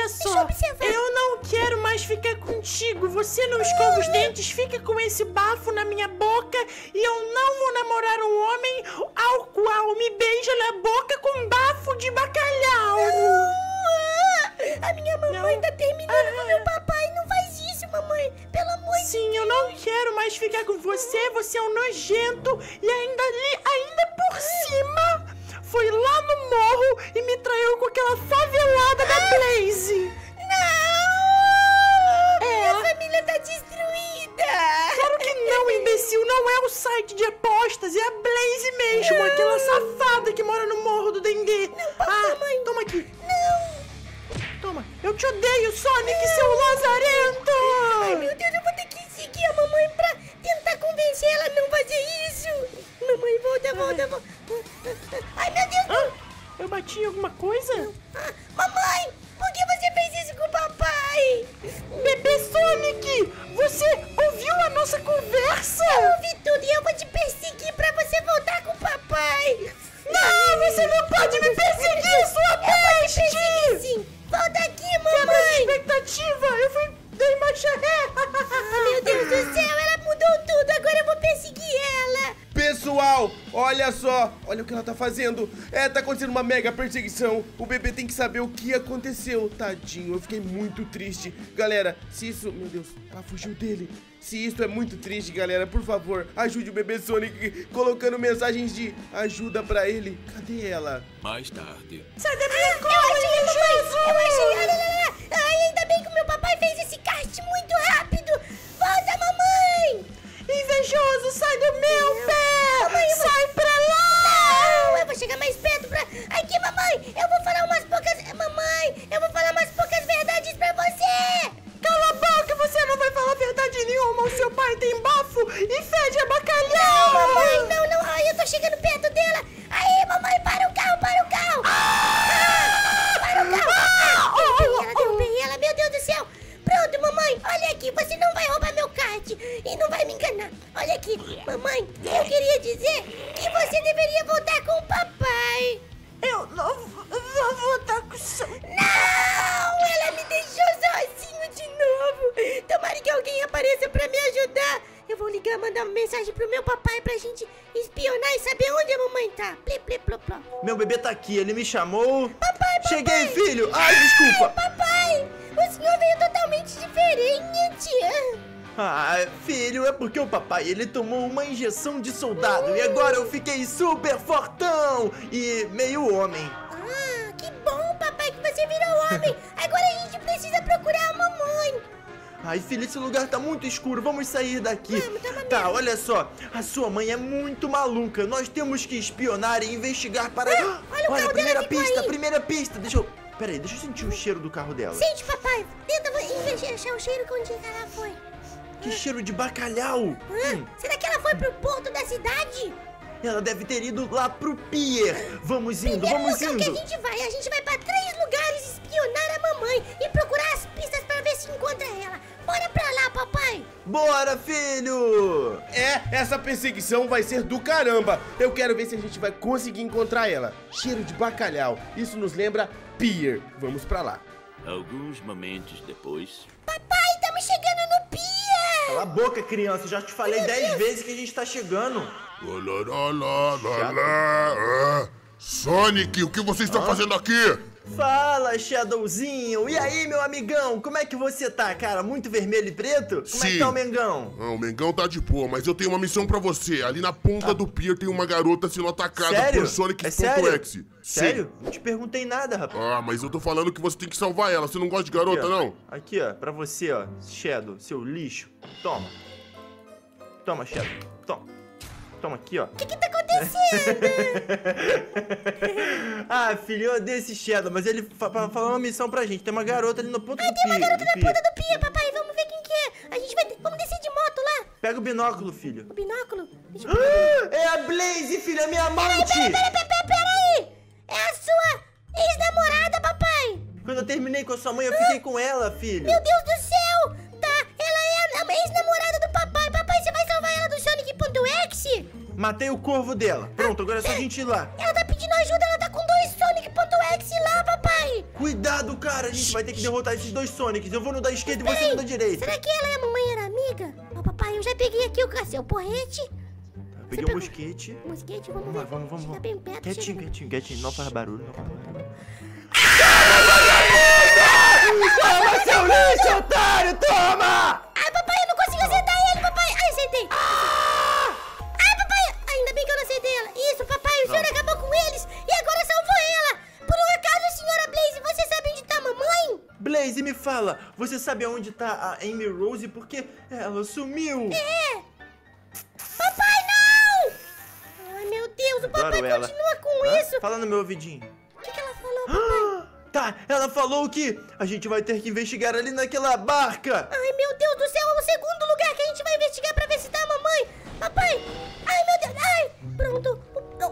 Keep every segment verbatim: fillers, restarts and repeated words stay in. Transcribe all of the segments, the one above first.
só, eu não quero mais ficar contigo. Você não escova os dentes, fica com esse bafo na minha boca e eu não vou namorar um homem ao qual me beija na boca com bafo de bacalhau. Não, a minha mamãe não. tá terminando ah. com meu papai. Não faz isso, mamãe. Pelo amor de Deus. Sim, eu não quero mais ficar com você. Você é um nojento e ainda ali, ainda por cima, foi lá no morro e me traiu com aquela favelada da Blaze. Não! É. Minha família tá destruída. Claro que não, imbecil. Não é o site de apostas, é a Blaze mesmo. Não. Aquela safada que mora no morro do Dendê. Não, papai, ah, mãe. Toma aqui. Não. Toma. Eu te odeio, Sonic, seu lazarento. Ai, meu Deus, eu vou ter que seguir a mamãe pra tentar convencer ela a não fazer isso. Mamãe, volta, volta, volta. Ai, meu Deus. Ah, eu bati em alguma coisa? Ah, mamãe, por que você fez isso com o papai? Bebê Sonic, você ouviu a nossa conversa? Eu ouvi tudo e eu vou te perseguir pra você voltar com o papai. Não, você não pode me perseguir, sua peste! Eu vou te perseguir, sim. Volta aqui, mamãe. Quebra a expectativa, eu fui... dei marcha ré. Ah, meu Deus do céu, ela mudou tudo, agora eu vou perseguir ela. Pessoal, olha só, olha o que ela tá fazendo. É, tá acontecendo uma mega perseguição. O bebê tem que saber o que aconteceu. Tadinho, eu fiquei muito triste. Galera, se isso... Meu Deus, ela fugiu dele. Se isso é muito triste, galera, por favor, ajude o bebê Sonic colocando mensagens de ajuda pra ele. Cadê ela? Mais tarde. Sai da minha ah, Eu achei, Jesus! Eu achei, olha lá. Ai, ainda bem que o meu papai fez esse kart muito rápido. Volta, mamãe. Invejoso, sai do meu não. pé! Mamãe, eu sai vou... pra lá! Não, eu vou chegar mais perto pra... Aqui, mamãe, eu vou falar umas poucas... Mamãe, eu vou falar umas poucas verdades pra você! Cala a boca, você não vai falar verdade nenhuma! O seu pai tem bafo e fede a bacalhau! Não, mamãe, não, não, ai, eu tô chegando perto dela! Aí, mamãe, para o carro, para o carro! Ah! Para o carro! Ah! Derrubei ela, derrubei ela, meu Deus do céu! Pronto, mamãe, olha aqui, você não vai roubar meu kart e não vai me enganar. Olha aqui, mamãe, eu queria dizer que você deveria voltar com o papai. Eu não vou voltar com o seu... Não, ela me deixou sozinho de novo. Tomara que alguém apareça pra me ajudar. Eu vou ligar, mandar uma mensagem pro meu papai pra gente espionar e saber onde a mamãe tá. Pli, pli, pli, pli. Meu bebê tá aqui, ele me chamou. Papai, papai. Cheguei, filho. Ai, desculpa. Ai, papai, o senhor veio totalmente diferente. Ah, filho, é porque o papai, ele tomou uma injeção de soldado. E agora eu fiquei super fortão e meio homem. Ah, que bom, papai, que você virou homem. Agora a gente precisa procurar a mamãe. Ai, filho, esse lugar tá muito escuro, vamos sair daqui. Vamos, tá, tá, olha só, a sua mãe é muito maluca. Nós temos que espionar e investigar para... Ah, olha o olha, carro primeira dela ficou pista, aí. primeira pista. Deixa eu... Pera aí, deixa eu sentir o cheiro do carro dela. Sente, papai. Tenta achar o cheiro onde ela foi. Que cheiro de bacalhau. Ah, Hum. será que ela foi pro porto da cidade? Ela deve ter ido lá pro pier. Vamos indo, Primeiro vamos lugar indo. que a gente vai, a gente vai pra três lugares espionar a mamãe e procurar as pistas pra ver se encontra ela. Bora pra lá, papai. Bora, filho. É, essa perseguição vai ser do caramba. Eu quero ver se a gente vai conseguir encontrar ela. Cheiro de bacalhau, isso nos lembra pier. Vamos pra lá. Alguns momentos depois... Papai, estamos chegando no pier. Cala a boca, criança. Eu já te falei dez vezes que a gente tá chegando. Lá, lá, lá, lá, lá. Sonic, o que você está fazendo aqui? Fala, Shadowzinho. E aí, meu amigão? Como é que você tá, cara? Muito vermelho e preto? Como é que Sim. tá o Mengão? Ah, o Mengão tá de boa, mas eu tenho uma missão pra você. Ali na ponta do pier tem uma garota sendo atacada Sério? por Sonic É sério? X. Sério? Não te perguntei nada, rapaz. Ah, mas eu tô falando que você tem que salvar ela. Você não gosta de garota, Aqui, ó. não? Aqui, ó, pra você, ó, Shadow, seu lixo. Toma. Toma, Shadow. Toma. Toma aqui, ó. O que que tá acontecendo? Ah, filho, eu odeio esse Shadow, mas ele fa fa falou uma missão pra gente. Tem uma garota ali no ponto Ah, do tem uma pier. garota do na pier. ponta do pier, papai. Vamos ver quem que é. A gente vai... Vamos descer de moto lá. Pega o binóculo, filho. O binóculo. Deixa eu pegar. Ah, é a Blaze, filho, é minha amante. Peraí, peraí, peraí, peraí. É a sua ex-namorada, papai. Quando eu terminei com a sua mãe, eu fiquei com ela, filho. Meu Deus do céu. Tá, ela é a ex-namorada do papai. Papai, você vai salvar ela do Sonic.exe? Matei o corvo dela. Pronto, agora é só a gente ir lá. Ela tá pedindo ajuda, ela tá com dois Sonic.exe. Sonic.exe lá, papai. Cuidado, cara. A gente vai ter que derrotar esses dois Sonics. Eu vou no da esquerda e você Peraí, no da direita. será que ela e a mamãe eram amiga? Ó, papai, eu já peguei aqui o cacete, o porrete. Peguei Você um pegou- mosquete. Mosquete, vamos Vai, ver. vamos, vamos, Chega vamos. bem perto, Quietinho, chega bem- quietinho, quietinho. Não faz barulho, não faz barulho. Toma, seu lixo, otário, toma! Ai, papai, eu não consigo acertar ele, papai. Ai, acertei. Ai, papai. Ainda bem que eu não acertei ela. Isso, papai, o senhor acabou com eles e agora salvou ela. Por um acaso, senhora Blaze, você sabe onde tá a mamãe? Blaze, me fala, você sabe aonde tá a Amy Rose? Porque ela sumiu. É. Papai, não! Ai, meu Deus, o papai Adoro ela. continua com Hã? isso. Fala no meu ouvidinho. O que, que ela falou, papai? Tá, ela falou que a gente vai ter que investigar ali naquela barca. Ai, meu Deus do céu, é o segundo lugar que a gente vai investigar pra ver se tá a mamãe. Papai, ai, meu Deus, ai, pronto.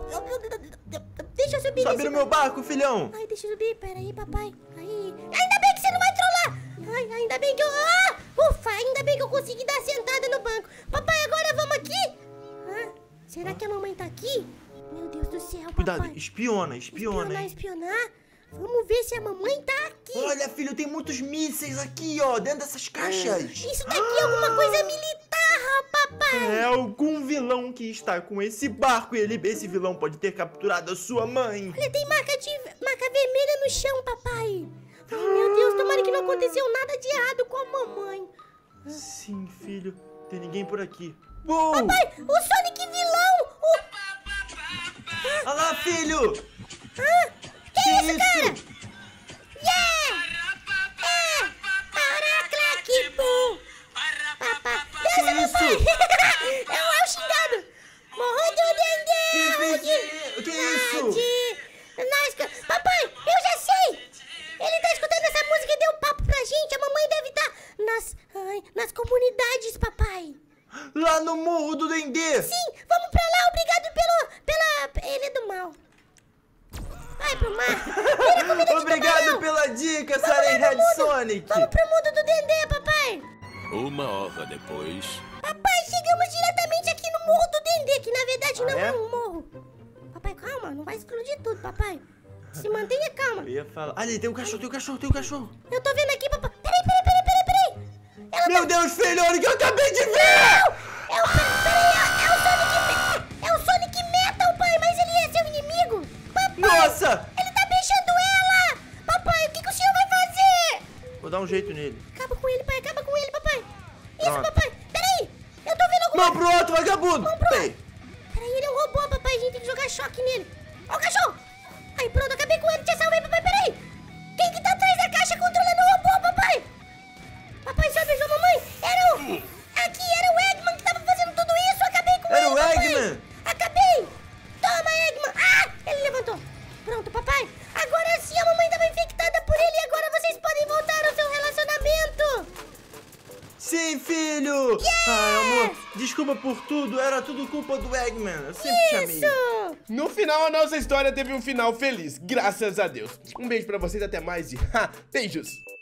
Deixa eu subir Sobe nesse no meu barco, filhão. Ai, deixa eu subir, peraí, papai. Aí. Ainda bem que você não vai trollar. Ai, ainda bem que eu... Ah, ufa, ainda bem que eu consegui dar sentada no banco. Papai, agora vamos aqui? Ah, será que a mamãe tá aqui? Meu Deus do céu, papai. Cuidado, espiona, espiona, Espionar, hein. espionar. Vamos ver se a mamãe tá aqui. Olha, filho, tem muitos mísseis aqui, ó, dentro dessas caixas. Isso daqui é alguma coisa militar, papai. É algum vilão que está com esse barco e ele, esse vilão pode ter capturado a sua mãe. Olha, tem marca, de, marca vermelha no chão, papai. Ai, meu Deus, tomara que não aconteceu nada de errado com a mamãe. Sim, filho, tem ninguém por aqui. Uou! Papai, o Sonic vilão. O... Olha lá, filho! Ah, que, Que isso, isso? cara? Yeah! É! Para, claque, bum! Papá, Que dança, isso? papai! É o El xingado! Morro do Dendê! Que isso? Que isso? Nós, ca- papai, eu já sei! Ele tá escutando essa música e deu papo pra gente. A mamãe deve estar nas, ai, nas comunidades, papai. Lá no Morro do Dendê! Sim, vamos pra lá. Obrigado pelo, pela... Ele é do mal. Vai pro mar. Vira comida de Obrigado tubarão. pela dica, Vamos lá Siren pro Head mundo. Sonic! Vamos pro mundo do Dendê, papai. Uma hora depois. Papai, chegamos diretamente aqui no Morro do Dendê, que na verdade Ah, não é? é? um morro. Papai, calma, não vai explodir tudo, papai. Se mantenha calma. Eu ia falar... Ali, tem um cachorro, tem um cachorro, tem um cachorro! Eu tô vendo aqui, papai. Peraí, peraí, peraí, peraí, peraí. Ela Meu Deus, filho, olha o que eu acabei de ver! É o, peraí, é, é o Sonic... Me- É o Sonic Metal, pai, mas ele é seu inimigo. Papai, Nossa! ele tá beijando ela. Papai, o que, que o senhor vai fazer? Vou dar um jeito nele. Acaba com ele, pai, acaba com ele, papai. Isso, Pronto. papai. Peraí, eu tô vendo alguma... Não, pro outro, vagabundo! Vamos pro Peraí. Peraí, ele é um robô, papai, a gente tem que jogar choque nele. Ó o cachorro. Aí, pronto, acabei com ele, te salvei, papai, peraí. Quem que tá atrás da caixa controlando o robô, papai? Papai, só beijou a mamãe? Era o... Aqui, era o Eggman que tava fazendo tudo isso, acabei com Era ele, o papai. Eggman. Acabei. Toma, Eggman. Ah, ele levantou. Pronto, papai. Agora sim, a mamãe tava infectada por ele e agora vocês podem voltar ao seu relacionamento. Sim, filho! Ai, amor, desculpa por tudo, era tudo culpa do Eggman. Eu sempre te amei. Isso. No final, a nossa história teve um final feliz, graças a Deus. Um beijo pra vocês, até mais e ha, beijos!